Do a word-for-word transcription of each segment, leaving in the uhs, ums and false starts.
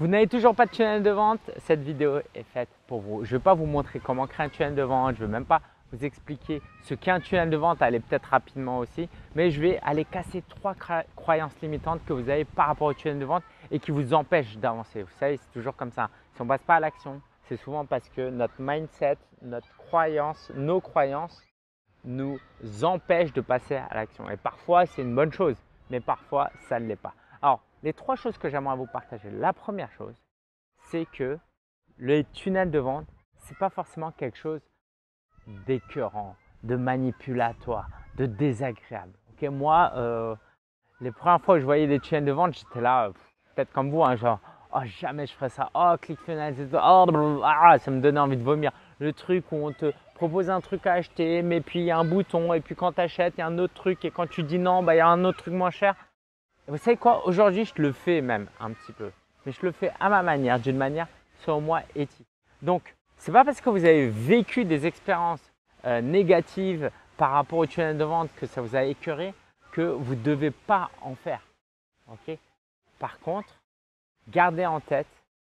Vous n'avez toujours pas de tunnel de vente? Cette vidéo est faite pour vous. Je ne vais pas vous montrer comment créer un tunnel de vente. Je ne vais même pas vous expliquer ce qu'est un tunnel de vente. Allez peut-être rapidement aussi. Mais je vais aller casser trois croyances limitantes que vous avez par rapport au tunnel de vente et qui vous empêchent d'avancer. Vous savez, c'est toujours comme ça. Si on ne passe pas à l'action, c'est souvent parce que notre mindset, notre croyance, nos croyances nous empêchent de passer à l'action. Et parfois, c'est une bonne chose, mais parfois, ça ne l'est pas. Alors, les trois choses que j'aimerais vous partager. La première chose, c'est que le tunnel de vente, ce n'est pas forcément quelque chose d'écœurant, de manipulatoire, de désagréable. Okay, moi, euh, les premières fois que je voyais des tunnels de vente, j'étais là, peut-être comme vous, hein, genre « Oh, jamais je ferais ça. Oh, ClickFunnels, oh, ah, ça me donnait envie de vomir. » Le truc où on te propose un truc à acheter, mais puis il y a un bouton, et puis quand tu achètes, il y a un autre truc, et quand tu dis non, bah, il y a un autre truc moins cher. Et vous savez quoi? Aujourd'hui, je le fais même un petit peu, mais je le fais à ma manière, d'une manière, selon moi, éthique. Donc, ce n'est pas parce que vous avez vécu des expériences euh, négatives par rapport au tunnel de vente que ça vous a écœuré que vous ne devez pas en faire. Okay? Par contre, gardez en tête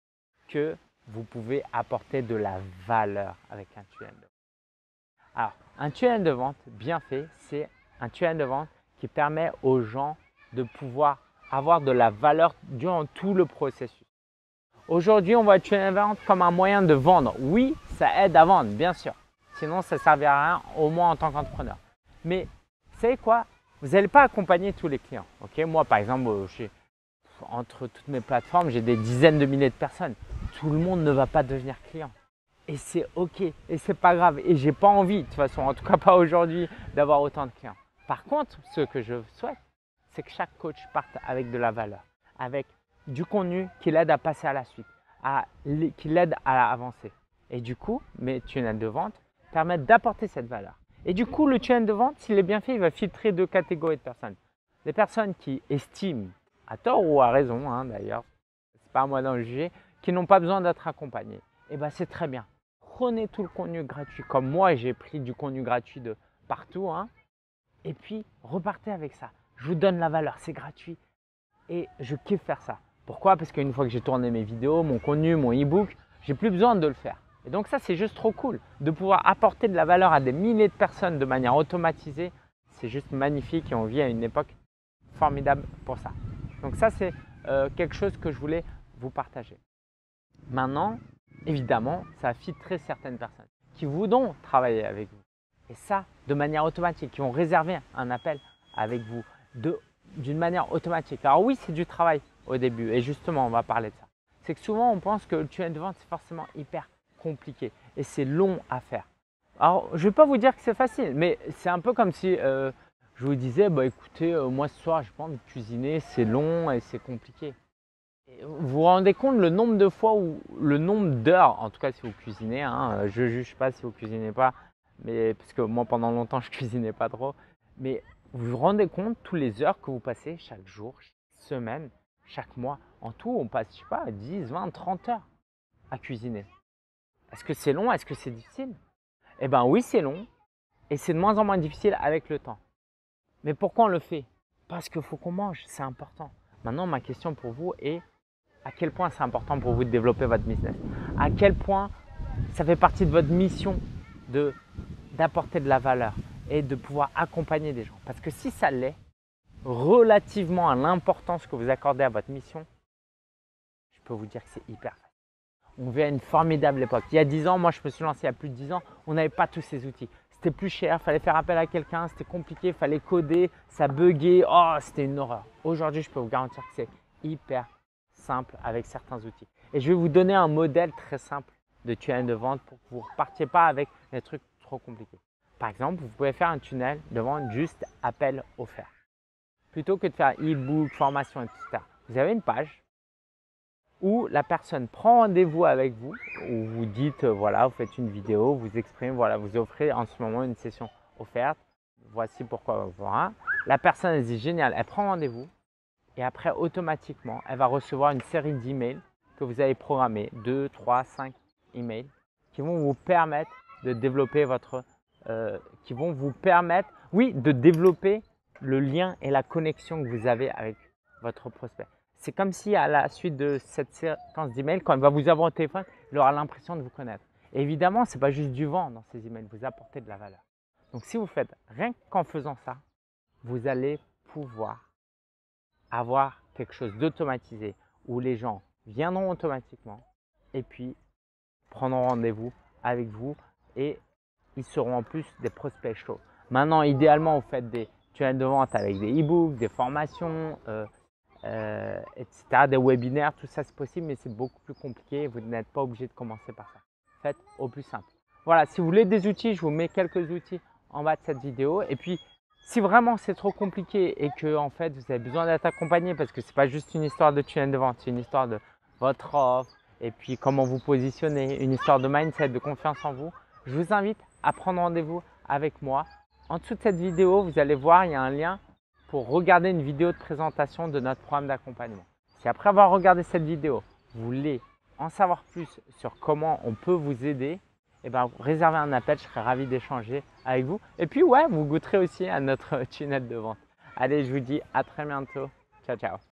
que vous pouvez apporter de la valeur avec un tunnel de vente. Alors, un tunnel de vente bien fait, c'est un tunnel de vente qui permet aux gens de pouvoir avoir de la valeur durant tout le processus. Aujourd'hui, on voit le tunnel de vente comme un moyen de vendre. Oui, ça aide à vendre, bien sûr. Sinon, ça ne servira à rien, au moins en tant qu'entrepreneur. Mais vous savez quoi? Vous n'allez pas accompagner tous les clients. Okay? Moi, par exemple, chez, entre toutes mes plateformes, j'ai des dizaines de milliers de personnes. Tout le monde ne va pas devenir client. Et c'est OK. Et c'est pas grave. Et j'ai pas envie, de toute façon, en tout cas pas aujourd'hui, d'avoir autant de clients. Par contre, ce que je souhaite, c'est que chaque coach parte avec de la valeur, avec du contenu qui l'aide à passer à la suite, à, qui l'aide à avancer. Et du coup, mes tunnels de vente permettent d'apporter cette valeur. Et du coup, le tunnel de vente, s'il est bien fait, il va filtrer deux catégories de personnes. Les personnes qui estiment, à tort ou à raison hein, d'ailleurs, c'est pas à moi d'en juger, qui n'ont pas besoin d'être accompagnées. Et bien c'est très bien. Prenez tout le contenu gratuit, comme moi j'ai pris du contenu gratuit de partout. Hein, et puis repartez avec ça. Je vous donne la valeur, c'est gratuit. Et je kiffe faire ça. Pourquoi? Parce qu'une fois que j'ai tourné mes vidéos, mon contenu, mon e-book, j'ai plus besoin de le faire. Et donc ça, c'est juste trop cool. De pouvoir apporter de la valeur à des milliers de personnes de manière automatisée, c'est juste magnifique et on vit à une époque formidable pour ça. Donc ça, c'est euh, quelque chose que je voulais vous partager. Maintenant, évidemment, ça a filtré certaines personnes qui voudront travailler avec vous. Et ça, de manière automatique, qui vont réserver un appel avec vous d'une manière automatique. Alors oui, c'est du travail au début et justement, on va parler de ça. C'est que souvent, on pense que le tunnel de vente, c'est forcément hyper compliqué et c'est long à faire. Alors, je ne vais pas vous dire que c'est facile, mais c'est un peu comme si euh, je vous disais, bah, écoutez, euh, moi ce soir, je n'ai pas envie de cuisiner, c'est long et c'est compliqué. Et vous vous rendez compte le nombre de fois ou le nombre d'heures, en tout cas si vous cuisinez, hein, je ne juge pas si vous ne cuisinez pas, mais, parce que moi pendant longtemps, je ne cuisinais pas trop, mais vous vous rendez compte toutes les heures que vous passez chaque jour, chaque semaine, chaque mois. En tout, on passe, je sais pas, dix, vingt, trente heures à cuisiner. Est-ce que c'est long? Est-ce que c'est difficile? Eh bien oui, c'est long et c'est de moins en moins difficile avec le temps. Mais pourquoi on le fait? Parce qu'il faut qu'on mange, c'est important. Maintenant, ma question pour vous est à quel point c'est important pour vous de développer votre business? À quel point ça fait partie de votre mission de, d'apporter de la valeur et de pouvoir accompagner des gens? Parce que si ça l'est, relativement à l'importance que vous accordez à votre mission, je peux vous dire que c'est hyper facile. On vit à une formidable époque. Il y a dix ans, moi je me suis lancé il y a plus de dix ans, on n'avait pas tous ces outils. C'était plus cher, il fallait faire appel à quelqu'un, c'était compliqué, il fallait coder, ça buguait, oh c'était une horreur. Aujourd'hui, je peux vous garantir que c'est hyper simple avec certains outils. Et je vais vous donner un modèle très simple de tunnel de vente pour que vous ne repartiez pas avec des trucs trop compliqués. Par exemple, vous pouvez faire un tunnel de vente juste appel offert. Plutôt que de faire e-book, formation, et cetera. Vous avez une page où la personne prend rendez-vous avec vous, où vous dites, euh, voilà, vous faites une vidéo, vous exprimez, voilà, vous offrez en ce moment une session offerte, voici pourquoi, voilà. La personne, elle dit, génial, elle prend rendez-vous et après, automatiquement, elle va recevoir une série d'emails que vous avez programmés, deux, trois, cinq emails, qui vont vous permettre de développer votre, euh, qui vont vous permettre, oui, de développer le lien et la connexion que vous avez avec votre prospect. c'est comme si à la suite de cette séquence d'emails, quand il va vous avoir au téléphone, il aura l'impression de vous connaître. Et évidemment, ce n'est pas juste du vent dans ces emails, vous apportez de la valeur. Donc si vous faites rien qu'en faisant ça, vous allez pouvoir avoir quelque chose d'automatisé où les gens viendront automatiquement et puis prendront rendez-vous avec vous et ils seront en plus des prospects chauds. Maintenant, idéalement, vous faites des tunnels de vente avec des e-books, des formations, euh, euh, et cetera, des webinaires, tout ça c'est possible, mais c'est beaucoup plus compliqué. Vous n'êtes pas obligé de commencer par ça. Faites au plus simple. Voilà, si vous voulez des outils, je vous mets quelques outils en bas de cette vidéo. Et puis, si vraiment c'est trop compliqué et que en fait vous avez besoin d'être accompagné parce que ce n'est pas juste une histoire de tunnel de vente, c'est une histoire de votre offre et puis comment vous positionnez, une histoire de mindset, de confiance en vous, je vous invite à prendre rendez-vous avec moi. En dessous de cette vidéo, vous allez voir, il y a un lien pour regarder une vidéo de présentation de notre programme d'accompagnement. Si après avoir regardé cette vidéo, vous voulez en savoir plus sur comment on peut vous aider, eh ben, réservez un appel, je serai ravi d'échanger avec vous. Et puis ouais, vous goûterez aussi à notre tunnel de vente. Allez, je vous dis à très bientôt. Ciao, ciao.